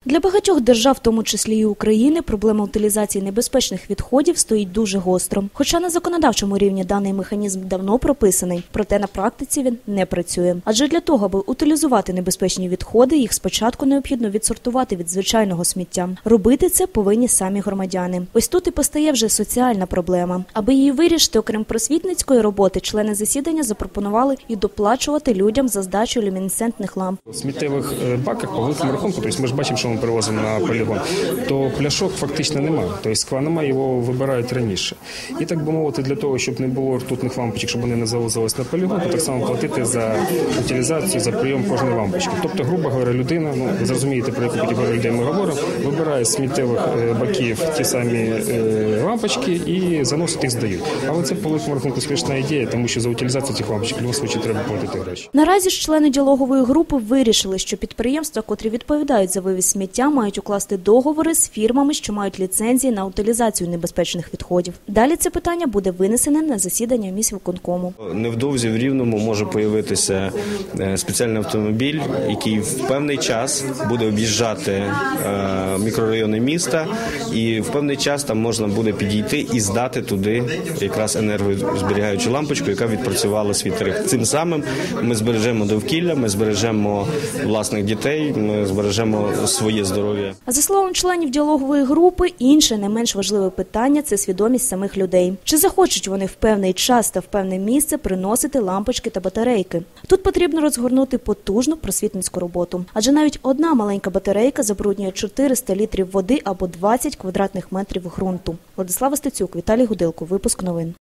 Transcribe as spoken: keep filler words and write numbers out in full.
Для багатьох держав, в тому числі і України, проблема утилізації небезпечних відходів стоїть дуже гостро. Хоча на законодавчому рівні даний механізм давно прописаний, проте на практиці він не працює. Адже для того, аби утилізувати небезпечні відходи, їх спочатку необхідно відсортувати від звичайного сміття. Робити це повинні самі громадяни. Ось тут і постає вже соціальна проблема. Аби її вирішити, окрім просвітницької роботи, члени засідання запропонували і доплачувати людям за здачу люмінесцентних ламп. В сміттєвих баках по великому рахунку, тобто ми ж бачимо, що ми перевозимо на полігон, то пляшок фактично немає. Тобто скла немає, його вибирають раніше. І так би мовити, для того, щоб не було ртутних лампочок, щоб вони не завозились на полігон, то так само платити за утилізацію, за прийом кожної лампочки. Тобто, грубо говоря, людина, ну ви зрозумієте, про яку категорію людей ми говоримо, вибирає з сміттєвих баків ті самі лампочки і заносить їх, здають. Але це по великому рахунку смішна ідея, тому що за утилізацію цих лампочок в будь-якому випадку треба платити гроші. Наразі ж члени діалогової групи вирішили, що підприємства, котрі відповідають за вивіз сміття, мають укласти договори з фірмами, що мають ліцензії на утилізацію небезпечних відходів. Далі це питання буде винесене на засідання міськвиконкому. Невдовзі в Рівному може появитися спеціальний автомобіль, який в певний час буде об'їжджати мікрорайони міста, і в певний час там можна буде підійти і здати туди якраз енергозберігаючу лампочку, яка відпрацювала свій тариф. Цим самим ми збережемо довкілля, ми збережемо власних дітей, ми збережемо своє здоров'я. А за словом членів діалогової групи, інше не менш важливе питання – це свідомість самих людей. Чи захочуть вони в певний час та в певне місце приносити лампочки та батарейки? Тут потрібно розгорнути потужну просвітницьку роботу. Адже навіть одна маленька батарейка забруднює чотириста літрів води або двадцять квадратних метрів ґрунту. Владислава Стецюк, Віталій Гудилко. Випуск новин.